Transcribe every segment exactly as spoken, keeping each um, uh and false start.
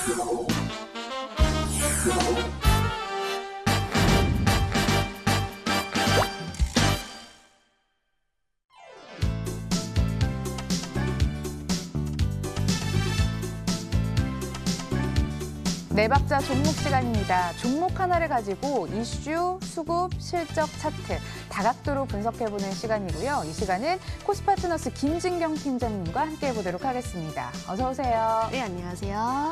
네 박자 종목 시간입니다. 종목 하나를 가지고 이슈, 수급, 실적, 차트 다각도로 분석해보는 시간이고요. 이 시간은 코스파트너스 김진경 팀장님과 함께 해보도록 하겠습니다. 어서 오세요. 네, 안녕하세요.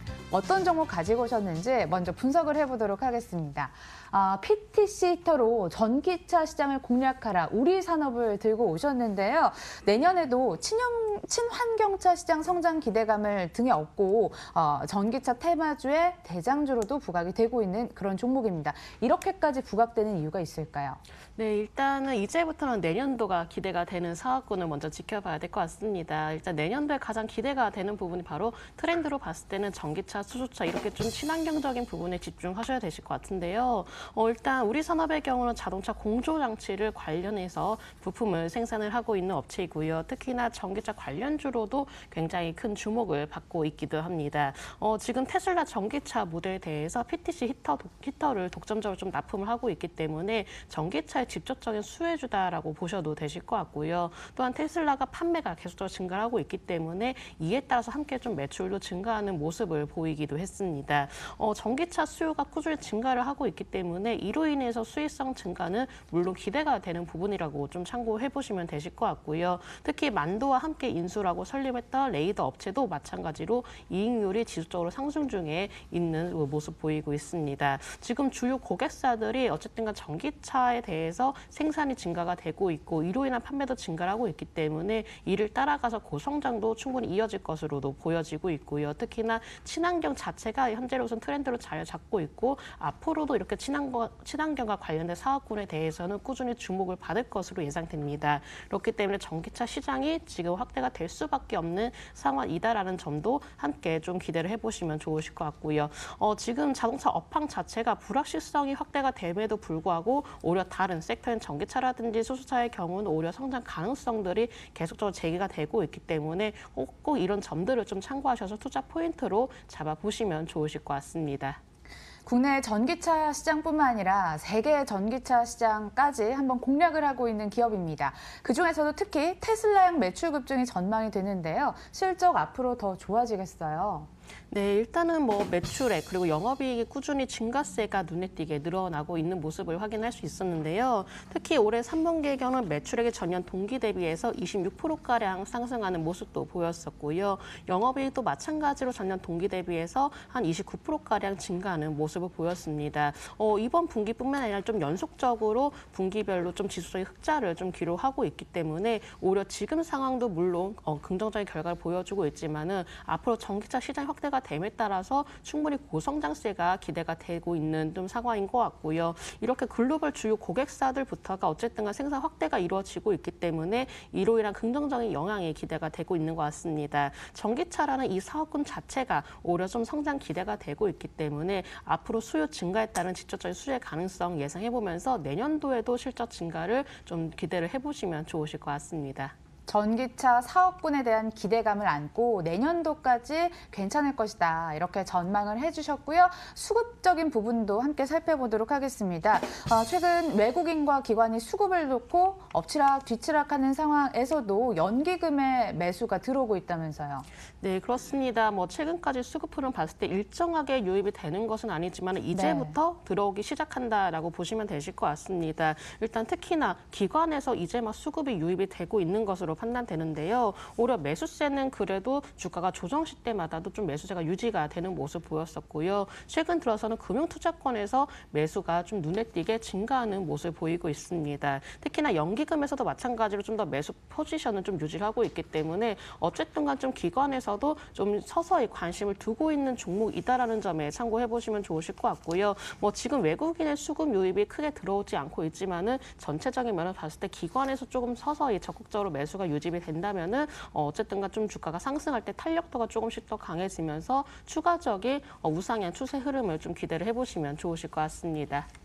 어떤 종목 가지고 오셨는지 먼저 분석을 해보도록 하겠습니다. 아, 피티씨 히터로 전기차 시장을 공략하라 우리 산업을 들고 오셨는데요. 내년에도 친형, 친환경차 시장 성장 기대감을 등에 업고 어, 전기차 테마주의 대장주로도 부각이 되고 있는 그런 종목입니다. 이렇게까지 부각되는 이유가 있을까요? 네, 일단은 이제부터는 내년도가 기대가 되는 사업군을 먼저 지켜봐야 될 것 같습니다. 일단 내년도에 가장 기대가 되는 부분이 바로 트렌드로 봤을 때는 전기차, 수소차 이렇게 좀 친환경적인 부분에 집중하셔야 되실 것 같은데요. 어, 일단 우리 산업의 경우는 자동차 공조 장치를 관련해서 부품을 생산을 하고 있는 업체이고요. 특히나 전기차 관련주로도 굉장히 큰 주목을 받고 있기도 합니다. 어, 지금 테슬라 전기차 모델에 대해서 피티씨 히터, 히터를 독점적으로 좀 납품을 하고 있기 때문에 전기차의 직접적인 수혜주다라고 보셔도 되실 것 같고요. 또한 테슬라가 판매가 계속적으로 증가를 하고 있기 때문에 이에 따라서 함께 좀 매출도 증가하는 모습을 보이기도 했습니다. 어, 전기차 수요가 꾸준히 증가를 하고 있기 때문에 이로 인해서 수익성 증가는 물론 기대가 되는 부분이라고 좀 참고해 보시면 되실 것 같고요. 특히 만도와 함께 인수라고 설립했던 레이더 업체도 마찬가지로 이익률이 지속적으로 상승 중에 있는 모습 보이고 있습니다. 지금 주요 고객사들이 어쨌든 전기차에 대해서 생산이 증가가 되고 있고 이로 인한 판매도 증가를 하고 있기 때문에 이를 따라가서 고성장도 충분히 이어질 것으로도 보여지고 있고요. 특히나 친환경 자체가 현재로서는 트렌드로 잘 잡고 있고 앞으로도 이렇게 친환경, 친환경과 관련된 사업군에 대해서는 꾸준히 주목을 받을 것으로 예상됩니다. 그렇기 때문에 전기차 시장이 지금 확대가 될 수밖에 없는 상황이다라는 점도 함께 좀 기대를 해보시면 좋으실 것 같고요. 어, 지금 자동차 업황 자체가 불확실성이 확대가 됨에도 불구하고 오히려 다른 섹터인 전기차라든지 수소차의 경우는 오히려 성장 가능성들이 계속적으로 제기가 되고 있기 때문에 꼭, 꼭 이런 점들을 좀 참고하셔서 투자 포인트로 잡아보시면 좋으실 것 같습니다. 국내 전기차 시장뿐만 아니라 세계 전기차 시장까지 한번 공략을 하고 있는 기업입니다. 그중에서도 특히 테슬라형 매출 급증이 전망이 되는데요. 실적 앞으로 더 좋아지겠어요. 네, 일단은 뭐 매출액 그리고 영업이익이 꾸준히 증가세가 눈에 띄게 늘어나고 있는 모습을 확인할 수 있었는데요. 특히 올해 삼 분기의 경우는 매출액이 전년 동기 대비해서 이십육 퍼센트가량 상승하는 모습도 보였었고요. 영업이익도 마찬가지로 전년 동기 대비해서 한 이십구 퍼센트가량 증가하는 모습을 보였습니다. 어, 이번 분기뿐만 아니라 좀 연속적으로 분기별로 좀 지수적인 흑자를 좀 기록하고 있기 때문에 오히려 지금 상황도 물론 어, 긍정적인 결과를 보여주고 있지만은 앞으로 전기차 시장 확대가 됨에 따라서 충분히 고성장세가 기대가 되고 있는 좀 상황인 것 같고요. 이렇게 글로벌 주요 고객사들부터가 어쨌든 간 생산 확대가 이루어지고 있기 때문에 이로 인한 긍정적인 영향이 기대가 되고 있는 것 같습니다. 전기차라는 이 사업군 자체가 오히려 좀 성장 기대가 되고 있기 때문에 앞으로 수요 증가에 따른 직접적인 수혜 가능성 예상해보면서 내년도에도 실적 증가를 좀 기대를 해보시면 좋으실 것 같습니다. 전기차 사업군에 대한 기대감을 안고 내년도까지 괜찮을 것이다. 이렇게 전망을 해주셨고요. 수급적인 부분도 함께 살펴보도록 하겠습니다. 어, 최근 외국인과 기관이 수급을 놓고 엎치락 뒤치락하는 상황에서도 연기금의 매수가 들어오고 있다면서요. 네, 그렇습니다. 뭐 최근까지 수급 흐름 봤을 때 일정하게 유입이 되는 것은 아니지만 이제부터 네. 들어오기 시작한다라고 보시면 되실 것 같습니다. 일단 특히나 기관에서 이제 막 수급이 유입이 되고 있는 것으로 판단되는데요. 오히려 매수세는 그래도 주가가 조정시 때마다도 좀 매수세가 유지가 되는 모습 보였었고요. 최근 들어서는 금융투자권에서 매수가 좀 눈에 띄게 증가하는 모습을 보이고 있습니다. 특히나 연기금에서도 마찬가지로 좀 더 매수 포지션을 좀 유지를 하고 있기 때문에 어쨌든 간 좀 기관에서도 좀 서서히 관심을 두고 있는 종목이다라는 점에 참고해 보시면 좋으실 것 같고요. 뭐 지금 외국인의 수급 유입이 크게 들어오지 않고 있지만은 전체적인 면을 봤을 때 기관에서 조금 서서히 적극적으로 매수가 유지가 된다면은 어쨌든가 좀 주가가 상승할 때 탄력도가 조금씩 더 강해지면서 추가적인 우상향 추세 흐름을 좀 기대를 해보시면 좋으실 것 같습니다.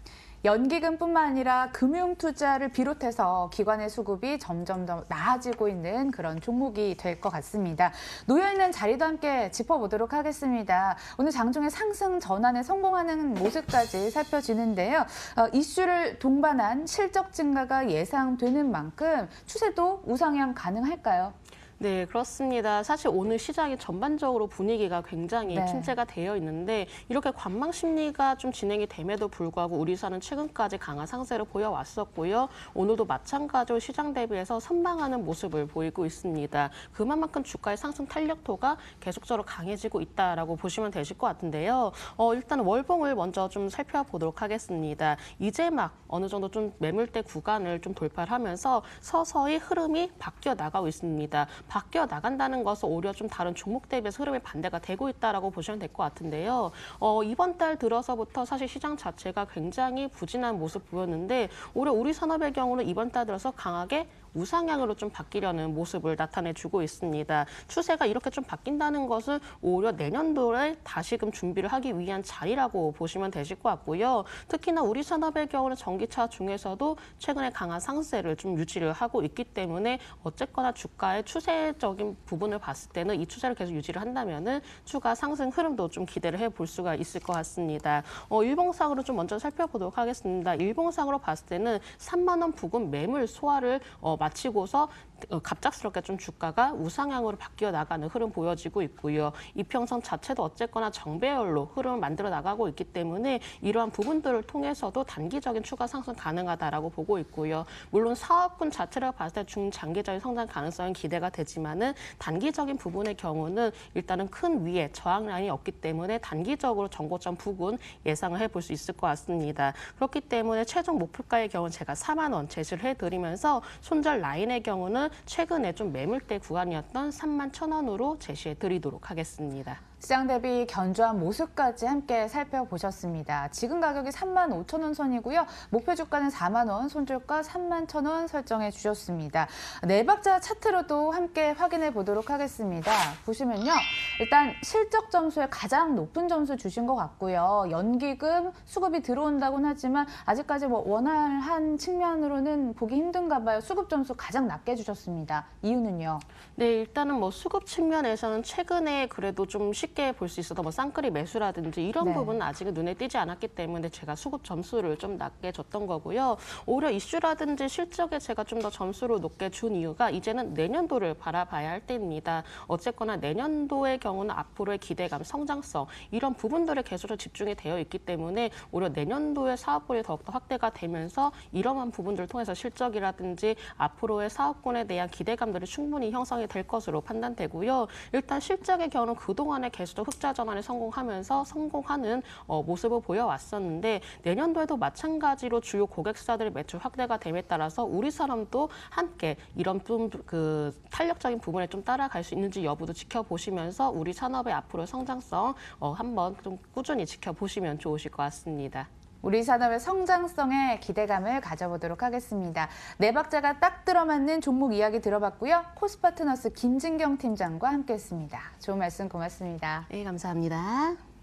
연기금뿐만 아니라 금융투자를 비롯해서 기관의 수급이 점점 더 나아지고 있는 그런 종목이 될 것 같습니다. 놓여있는 자리도 함께 짚어보도록 하겠습니다. 오늘 장중에 상승 전환에 성공하는 모습까지 살펴지는데요. 어, 이슈를 동반한 실적 증가가 예상되는 만큼 추세도 우상향 가능할까요? 네, 그렇습니다. 사실 오늘 시장이 전반적으로 분위기가 굉장히 네. 침체가 되어 있는데 이렇게 관망 심리가 좀 진행이 됨에도 불구하고 우리사는 최근까지 강한 상세를 보여왔었고요. 오늘도 마찬가지로 시장 대비해서 선방하는 모습을 보이고 있습니다. 그만큼 주가의 상승 탄력도가 계속적으로 강해지고 있다라고 보시면 되실 것 같은데요. 어, 일단 월봉을 먼저 좀 살펴보도록 하겠습니다. 이제 막 어느 정도 좀 매물대 구간을 좀 돌파를 하면서 서서히 흐름이 바뀌어 나가고 있습니다. 바뀌어 나간다는 것은 오히려 좀 다른 종목 대비해서 흐름이 반대가 되고 있다라고 보시면 될 것 같은데요. 어, 이번 달 들어서부터 사실 시장 자체가 굉장히 부진한 모습 보였는데 오히려 우리 산업의 경우는 이번 달 들어서 강하게 우상향으로 좀 바뀌려는 모습을 나타내주고 있습니다. 추세가 이렇게 좀 바뀐다는 것은 오히려 내년도에 다시금 준비를 하기 위한 자리라고 보시면 되실 것 같고요. 특히나 우리 산업의 경우는 전기차 중에서도 최근에 강한 상세를 좀 유지를 하고 있기 때문에 어쨌거나 주가의 추세적인 부분을 봤을 때는 이 추세를 계속 유지를 한다면은 추가 상승 흐름도 좀 기대를 해볼 수가 있을 것 같습니다. 어, 일봉상으로 좀 먼저 살펴보도록 하겠습니다. 일봉상으로 봤을 때는 삼만 원 부근 매물 소화를 어, 마치고서 갑작스럽게 좀 주가가 우상향으로 바뀌어 나가는 흐름 보여지고 있고요. 이평선 자체도 어쨌거나 정배열로 흐름을 만들어 나가고 있기 때문에 이러한 부분들을 통해서도 단기적인 추가 상승 가능하다라고 보고 있고요. 물론 사업군 자체를 봤을 때 중장기적인 성장 가능성은 기대가 되지만은 단기적인 부분의 경우는 일단은 큰 위에 저항 라인이 없기 때문에 단기적으로 정고점 부근 예상을 해볼 수 있을 것 같습니다. 그렇기 때문에 최종 목표가의 경우는 제가 사만 원 제시를 해드리면서 손절 라인의 경우는 최근에 좀 매물대 구간이었던 삼만 천 원으로 제시해 드리도록 하겠습니다. 시장 대비 견조한 모습까지 함께 살펴보셨습니다. 지금 가격이 삼만 오천 원 선이고요. 목표 주가는 사만 원, 손절가 삼만 천 원 설정해 주셨습니다. 네 박자 차트로도 함께 확인해 보도록 하겠습니다. 보시면요. 일단 실적 점수에 가장 높은 점수 주신 것 같고요. 연기금 수급이 들어온다고는 하지만 아직까지 뭐 원활한 측면으로는 보기 힘든가 봐요. 수급 점수 가장 낮게 주셨습니다. 이유는요? 네, 일단은 뭐 수급 측면에서는 최근에 그래도 좀 쉽게 볼 수 있어도 뭐 쌍끌이 매수라든지 이런 네. 부분은 아직은 눈에 띄지 않았기 때문에 제가 수급 점수를 좀 낮게 줬던 거고요. 오히려 이슈라든지 실적에 제가 좀 더 점수를 높게 준 이유가 이제는 내년도를 바라봐야 할 때입니다. 어쨌거나 내년도의 경우는 앞으로의 기대감, 성장성 이런 부분들에 계속적으로 집중이 되어 있기 때문에 오히려 내년도의 사업군이 더욱더 확대가 되면서 이러한 부분들을 통해서 실적이라든지 앞으로의 사업군에 대한 기대감들이 충분히 형성이 될 것으로 판단되고요. 일단 실적의 경우는 그동안에 계속 흑자 전환에 성공하면서 성공하는 어, 모습을 보여왔었는데 내년도에도 마찬가지로 주요 고객사들의 매출 확대가 됨에 따라서 우리 사람도 함께 이런 좀 그 탄력적인 부분에 좀 따라갈 수 있는지 여부도 지켜보시면서 우리 산업의 앞으로 성장성 어, 한번 좀 꾸준히 지켜보시면 좋으실 것 같습니다. 우리 산업의 성장성에 기대감을 가져보도록 하겠습니다. 네 박자가 딱 들어맞는 종목 이야기 들어봤고요. 코스파트너스 김진경 팀장과 함께했습니다. 좋은 말씀 고맙습니다. 네, 감사합니다.